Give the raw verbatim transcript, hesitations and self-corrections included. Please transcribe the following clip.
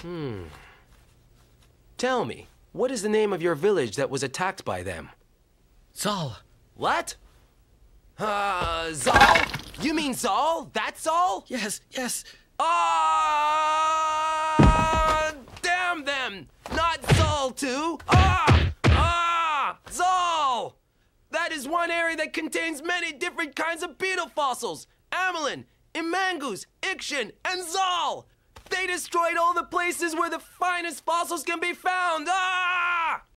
Hmm. Tell me, what is the name of your village that was attacked by them? Zal. What? Uh, Zal? You mean Zal? That Zal? Yes, yes. Ah! Damn them! Not Zal too! Ah! Ah! Zal! That is one area that contains many different kinds of beetle fossils. Amelin, Imangus, Ikshin, and Zal! They destroyed all the places where the finest fossils can be found! Ah!